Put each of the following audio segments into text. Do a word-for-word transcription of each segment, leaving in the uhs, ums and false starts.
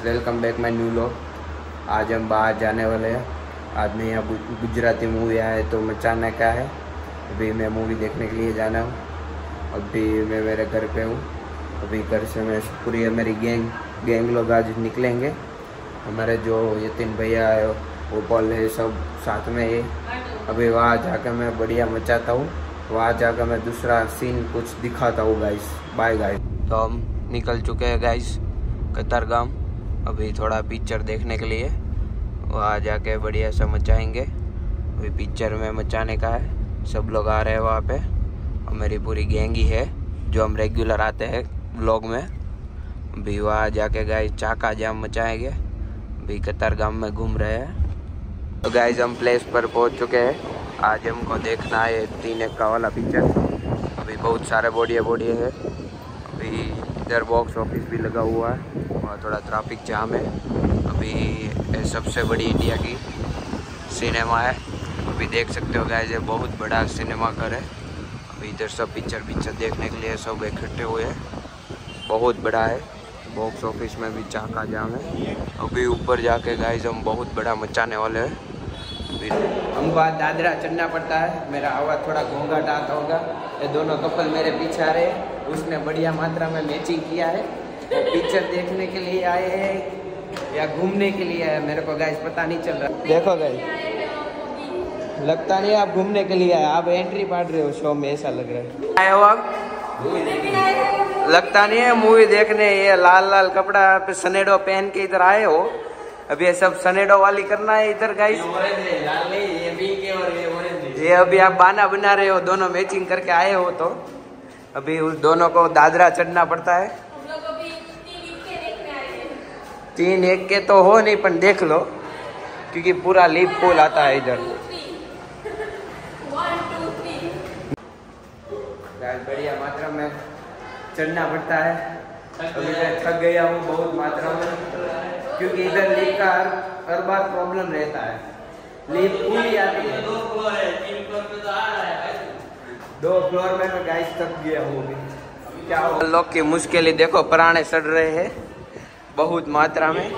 Welcome back my new vlog. आज हम बाहर जाने वाले हैं। आज मैं यहाँ गुजराती मूवी आया है तो मचाना क्या है। अभी मैं मूवी देखने के लिए जाना हूँ। अभी मैं मेरे घर पे हूँ। अभी घर से मैं पूरी मेरी गैंग गैंग लोग आज निकलेंगे। हमारे जो यतीन भैया है वो पॉल है सब साथ में है। अभी वहाँ जाकर मैं बढ़िया मचाता हूँ। वहाँ जाकर मैं दूसरा सीन कुछ दिखाता हूँ गाइस। Bye guys. तो हम निकल चुके हैं गाइस कतारगाम। अभी थोड़ा पिक्चर देखने के लिए वहाँ जाके बढ़िया सा मचाएंगे। अभी पिक्चर में मचाने का है। सब लोग आ रहे हैं वहाँ पे और मेरी पूरी गैंग ही है जो हम रेगुलर आते हैं व्लॉग में। अभी वहाँ जाके गाइस चाका जाम मचाएंगे। अभी कतारगाम में घूम रहे हैं। तो गाइस हम प्लेस पर पहुँच चुके हैं। आज हमको देखना है तीन एक का वाला पिक्चर। अभी बहुत सारे बॉडी बॉडी है। अभी इधर बॉक्स ऑफिस भी लगा हुआ है और थोड़ा ट्रैफिक जाम है। अभी ये सबसे बड़ी इंडिया की सिनेमा है। अभी देख सकते हो गाइस ये बहुत बड़ा सिनेमा घर है। अभी इधर सब पिक्चर पिक्चर देखने के लिए सब इकट्ठे हुए हैं। बहुत बड़ा है। बॉक्स ऑफिस में भी चाका जाम है। अभी ऊपर जाके गाइस हम बहुत बड़ा मचाने वाले हैं। हमको आज दादरा चढ़ना पड़ता है। मेरा आवाज़ थोड़ा घोंघाट आता होगा। ये दोनों कपल मेरे पीछे आ रहे हैं। उसने बढ़िया मात्रा में मैचिंग किया है। वो पिक्चर देखने के लिए आए हैं या घूमने के लिए आए मेरे को गाइस पता नहीं चल रहा। देखो गाइस लगता नहीं आप घूमने के लिए आए, आप एंट्री पाड़ रहे हो शो में, ऐसा लग रहा है। आए हो आप? लगता नहीं है मूवी देखने। ये लाल लाल कपड़ा पे सनेडो पहन के इधर आए हो। अभी ये सब सनेडो वाली करना है इधर गाइस। ये अभी आप बाना बना रहे हो, दोनों मैचिंग करके आए हो तो अभी उस दोनों को दादरा चढ़ना पड़ता है। तीन एक के तो हो नहीं पर देख लो क्योंकि पूरा लीप पूल आता है इधर। बढ़िया मात्रा में चढ़ना पड़ता है। अभी मैं थक गया हूँ बहुत मात्रा में क्योंकि इधर लीप का हर हर बार प्रॉब्लम रहता है। लीप पूरी आती है। दो फ्लोर है, तीन फ्लोर पे तो आ रहा है। दो फ्लोर में मैं गाइस थक गया हूँ। क्या हो लोग की मुश्किल देखो, प्राणे सड़ रहे हैं बहुत मात्रा में।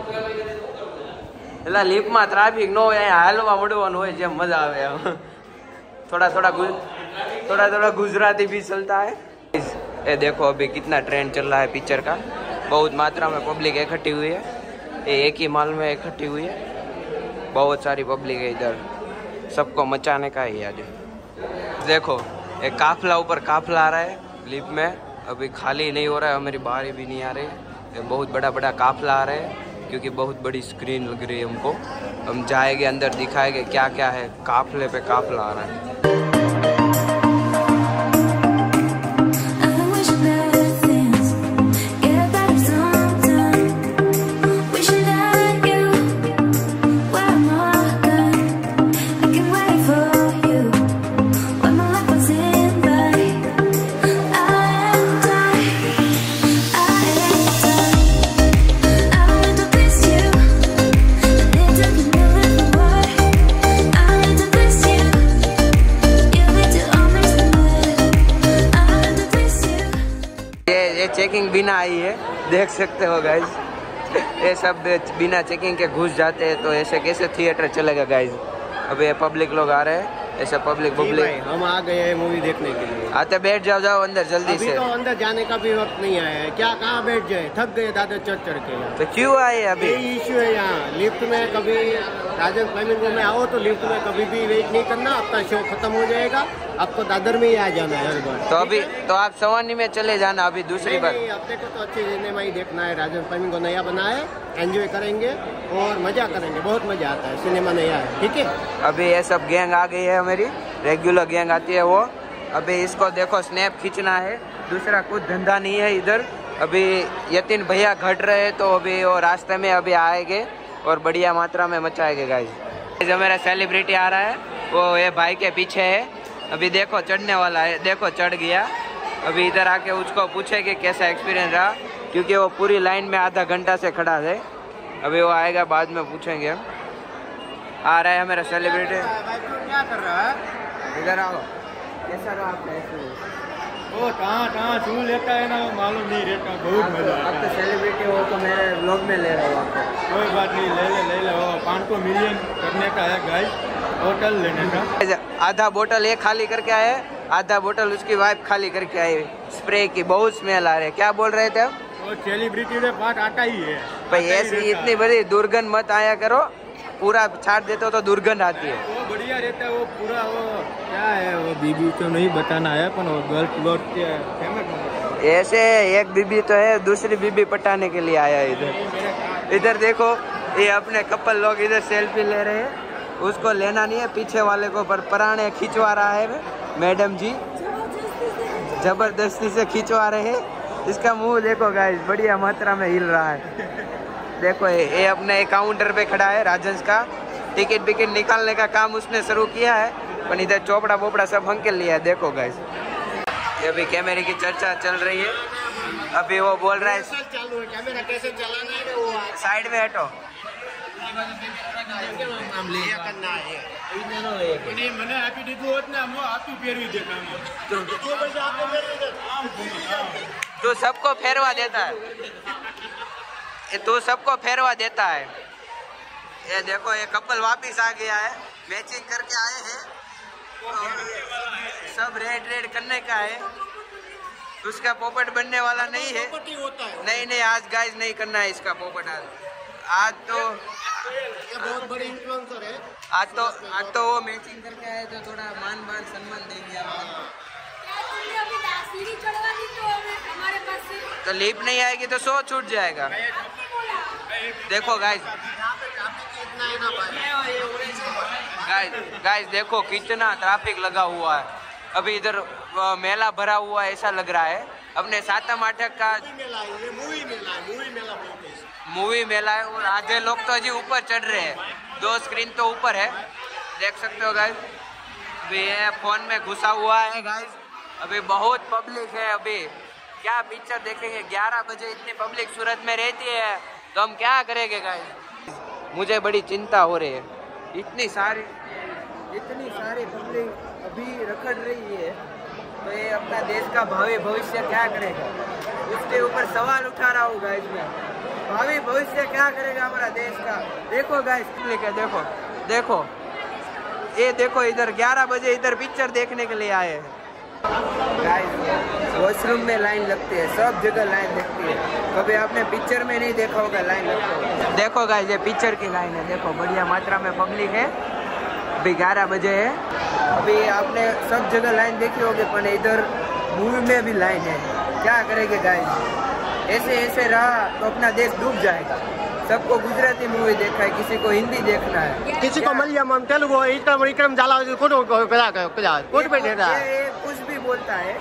एला लीप में ट्राफिक नो है, हालवा मडવાનું હોય જેમ મજા આવે। थोड़ा थोड़ा थोड़ा थोड़ा गुजराती भी चलता है। ये देखो अभी कितना ट्रेंड चल रहा है पिक्चर का। बहुत मात्रा में पब्लिक इकट्ठी हुई है। ये एक ही माल में इकट्ठी हुई है। बहुत सारी पब्लिक है इधर। सबको मचाने का ही आज। देखो एक काफला ऊपर काफला आ रहा है लिफ्ट में। अभी खाली नहीं हो रहा है, हमारी बारी भी नहीं आ रही है। बहुत बड़ा बड़ा काफला आ रहा है क्योंकि बहुत बड़ी स्क्रीन लग रही है हमको। हम जाएंगे अंदर, दिखाएंगे क्या क्या है। काफले पे काफला आ रहा है। चेकिंग बिना आई है, देख सकते हो गाइज। ये सब बिना चेकिंग के घुस जाते हैं तो ऐसे कैसे थिएटर चलेगा गाइज। अब ये पब्लिक लोग आ रहे हैं। ऐसा पब्लिक पब्लिक हम आ गए हैं मूवी देखने के लिए। आते बैठ जाओ जाओ अंदर जल्दी अभी से। तो अंदर जाने का भी वक्त नहीं आया है। क्या कहाँ बैठ जाए, थक गए दादर चढ़ चढ़ के। तो क्यों आए अभी? यही इश्यू है यहाँ। लिफ्ट में कभी राजन फ्लेमिंगो में आओ तो लिफ्ट में कभी भी वेट नहीं करना। आपका शो खत्म हो जाएगा, आपको दादर में ही आ जाना है हर बार। तो अभी तो आप सवानी में चले जाना अभी दूसरी बार। अपने को तो अच्छी सिनेमा ही देखना है। राजन फ्लेमिंगो नया बना है, एंजॉय करेंगे और मजा करेंगे। बहुत मजा आता है, सिनेमा नया है। ठीक है। अभी ये सब गैंग आ गई है, हमारी रेगुलर गैंग आती है वो। अभी इसको देखो स्नैप खींचना है, दूसरा कुछ धंधा नहीं है इधर। अभी यतीन भैया घट रहे हैं तो अभी वो रास्ते में अभी आएंगे और बढ़िया मात्रा में मचाएंगे गाइस। जो मेरा सेलिब्रिटी आ रहा है वो ये भाई के पीछे है। अभी देखो चढ़ने वाला है, देखो चढ़ गया। अभी इधर आके उसको पूछे कि कैसा एक्सपीरियंस रहा क्योंकि वो पूरी लाइन में आधा घंटा से खड़ा है। अभी वो आएगा, बाद में पूछेंगे हम। आ रहा है मेरा सेलिब्रिटी। क्या कर रहा है? इधर आओ। कैसा रहा आपका एक्सपीरियंस? वो कहाँ कहाँ शू लेता है ना वो मालूम नहीं रहता। बहुत मजा आता है। अब तो सेलिब्रिटी हो तो मेरे व्लॉग में ले रहा हूँ आपको। कोई बात नहीं, ले ले ले ले वो पाँच सौ मिलियन करने का है गाइस, होटल लेने का। आधा बोतल ये खाली करके आए, आधा बोतल उसकी वाइफ खाली करके आई स्प्रे की। बहुत स्मेल आ रही है। क्या बोल रहे थे आप? वो सेलिब्रिटी में बात आता ही है भाई। ऐसी इतनी बड़ी दुर्गंध मत आया करो, पूरा छाट देते हो तो दुर्गंध आती है। वो बढ़िया रहता है। वो पूरा वो क्या है, वो बीबी तो नहीं बताना है, पर वो गर्ल प्लॉट के फेमस। ऐसे एक बीबी तो है, दूसरी बीबी पटाने के लिए आया इधर। इधर देखो ये अपने कपल लोग इधर सेल्फी ले रहे हैं। उसको लेना नहीं है, पीछे वाले को पर पराने खिंचवा रहा है मैडम जी, जबरदस्ती से खिंचवा रहे हैं। इसका मुंह देखो गाइस, बढ़िया मात्रा में हिल रहा है। देखो ये, ये अपने काउंटर पे खड़ा है राजंस का। टिकट विकेट निकालने का काम उसने शुरू किया है, पर इधर चोपड़ा बोपड़ा सब हंके लिया है। देखो गाइस, ये अभी कैमरे की चर्चा चल रही है। अभी वो बोल रहा है चालू है, कैमरा कैसे चलाना है वो साइड में हटो। मैंने आपी दीधुं होत ने हम आपी फेरवी देता तो सबको फेरवा देता है, ये तो सबको फेरवा देता है। ये देखो ये कपल वापिस आ गया है, मैचिंग करके आए हैं। सब रेड रेड करने का है। उसका पोपट बनने वाला नहीं है। नहीं नहीं आज गाइस नहीं करना है इसका पोपट। आज आज तो ये बहुत बड़ी इन्फ्लुएंसर है। आज तो आज तो वो मैचिंग करके आए तो थोड़ा मान मान सम्मान देंगे आपको। तो लीप नहीं आएगी तो सौ छूट जाएगा। देखो गाइस, गाइस गाइस देखो कितना ट्रैफिक लगा हुआ है। अभी इधर मेला भरा हुआ है ऐसा लग रहा है। अपने सातम आठक का मूवी मेला है, मूवी मेला बोलते हैं। मूवी मेला है। और आधे लोग तो अभी ऊपर चढ़ रहे हैं, दो स्क्रीन तो ऊपर है, देख सकते हो गाइस। अभी ये फोन में घुसा हुआ है गाइस। अभी बहुत पब्लिक है। अभी क्या पिक्चर देखेंगे? ग्यारह बजे इतनी पब्लिक सूरत में रहती है तो हम क्या करेंगे गाइस? मुझे बड़ी चिंता हो रही है। इतनी सारी इतनी सारी पब्लिक अभी रखड़ रही है तो ये अपना देश का भावी भविष्य क्या करेगा? उसके ऊपर सवाल उठा रहा हूँ गाइस मैं। भावी भविष्य क्या करेगा हमारा देश का? देखो गाइस, देखो देखो ये देखो, इधर ग्यारह बजे इधर पिक्चर देखने के लिए आए हैं गाइस। वॉशरूम में लाइन लगती है, सब जगह लाइन लगती है। कभी आपने पिक्चर में नहीं देखा होगा लाइन लगती है। देखो गाइस ये पिक्चर की लाइन है। देखो बढ़िया मात्रा में पब्लिक है। अभी ग्यारह बजे है। अभी आपने सब जगह लाइन देखी होगी, पर इधर मूवी में भी लाइन है। क्या करेंगे गाइस? ऐसे ऐसे रहा तो अपना देश डूब जाएगा। सबको गुजराती मूवी देखा है, किसी को हिंदी देखना है, किसी को मलयालम, तेलुगु, इकरम इकरम जाला कोट कोट पे देता है। ये कुछ भी बोलता है,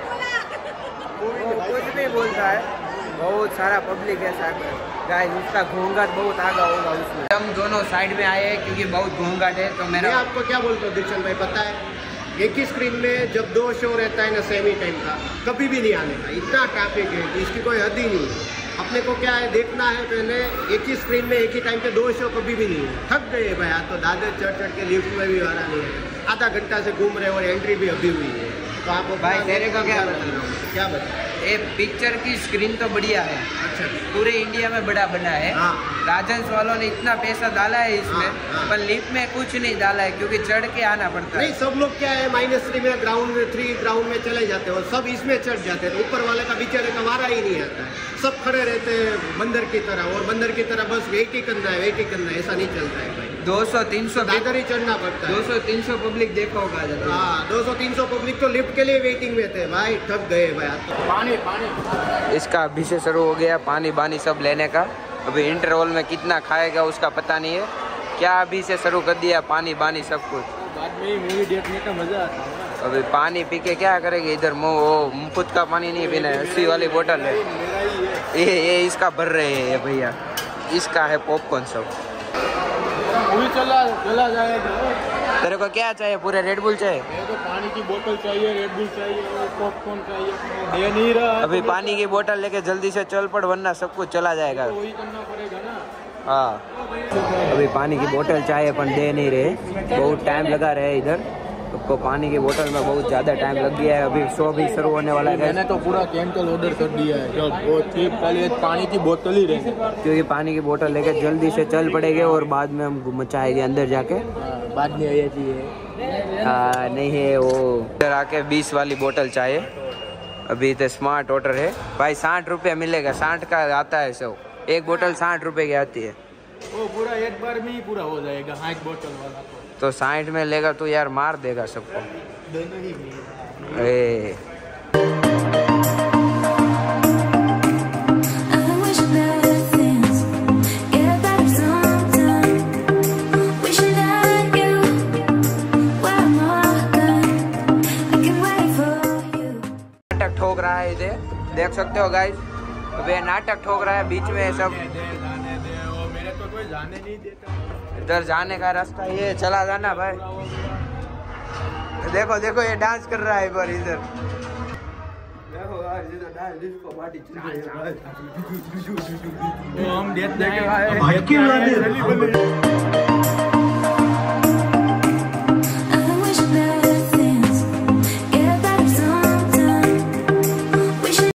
वो कुछ भी बोलता है। बहुत सारा पब्लिक है साथ में गाइस। उसका घूंघाट बहुत आगा होगा उसमें। हम दोनों साइड में आए हैं क्योंकि बहुत घूंघाट है। तो मेरा मैं आपको क्या बोलता हूँ दिलचंद भाई, पता है एक ही स्क्रीन में जब दो शो रहता है ना सेम ही टाइम का, कभी भी नहीं आने का। इतना ट्रैफिक है कि इसकी कोई हद ही नहीं है। अपने को क्या है देखना है पहले एक ही स्क्रीन में एक ही टाइम पे दो शो कभी भी नहीं है। थक गए भाई। आज तो दादर चढ़ चढ़ के लिफ्ट में भी आ रहा नहीं है। आधा घंटा से घूम रहे और एंट्री भी अभी हुई है। तो आपको भाई तेरे को क्या बता रहा हूँ? क्या बता? ये पिक्चर की स्क्रीन तो बढ़िया है। अच्छा, पूरे इंडिया में बड़ा बना है। हाँ। राजंस वालों ने इतना पैसा डाला है इसमें, हाँ, हाँ। पर लिफ्ट में कुछ नहीं डाला है क्योंकि चढ़ के आना पड़ता है। नहीं, सब लोग क्या है माइनस थ्री में ग्राउंड में थ्री ग्राउंड में चले जाते हैं और सब इसमें चढ़ जाते हैं। तो ऊपर वाले का बेचारे का वारा ही नहीं आता है। सब खड़े रहते हैं बंदर की तरह, और बंदर की तरह बस वेट ही करना है, वेट ही करना है। ऐसा नहीं चलता है भाई। दो सौ तीन सौ दादर ही चढ़ना पड़ता है। दो सौ तीन सौ पब्लिक देखा होगा। हाँ, दो सौ तीन सौ पब्लिक तो लिफ्ट के लिए वेटिंग में थे भाई। थक गए भाई। पानी पानी इसका अभी से शुरू हो गया पानी बानी सब लेने का। अभी इंटरवल में कितना खाएगा उसका पता नहीं है। क्या अभी से शुरू कर दिया पानी बानी सब कुछ। बाद में मूवी देखने का मजा आता है। अभी पानी पी के क्या करेंगे? इधर वो मुफ्त का पानी नहीं पीना है, अस्सी वाली बोतल है। ये ये इसका भर रहे हैं ये भैया। इसका है पॉपकॉर्न सब। मूवी चला चला जाएगा। तेरे को क्या चाहिए? पूरे रेड बुल चाहिए? मेरे को पानी की बोतल चाहिए, रेड बुल चाहिए और पॉपकॉर्न चाहिए। दे नहीं रहा। अभी पानी की बोतल लेके जल्दी से चल पड़, वरना सब कुछ चला जाएगा। वही करना पड़ेगा ना। हाँ, अभी पानी की बोतल चाहिए पर दे नहीं रहे। बहुत टाइम लगा रहे इधर। सबको पानी की बोतल में बहुत ज़्यादा टाइम लग गया है, अभी शो भी शुरू होने वाला है। मैंने तो पूरा कैंटल ऑर्डर कर दिया है, जब वो ठीक पहले पानी की बोतल ही रहेगी, क्योंकि पानी की बोतल लेके जल्दी से चल पड़ेंगे और बाद में हम मचाएंगे अंदर जाके। बाद में ये चाहिए नहीं है वो इधर आके बीस वाली बोतल चाहिए। अभी तो स्मार्ट ऑर्डर है भाई, साठ रुपये मिलेगा, साठ का आता है सौ, एक बोतल साठ रुपये की आती है। वो पूरा एक बार में ही पूरा हो जाएगा, हाँ एक बोतल वाला तो साठ में लेगा तो यार मार देगा सबको। दोनों ही ए नाटक ठोक रहा है इधर, देख सकते हो गाइस, अबे नाटक ठोक रहा है बीच में सब। मेरे तो कोई जाने नहीं देता, इधर जाने का रास्ता ये चला जाना भाई। देखो देखो ये डांस कर रहा है पर इधर देखो यार, ये तो डांस डिस्को पार्टी चल रही है भाई। हम देख देख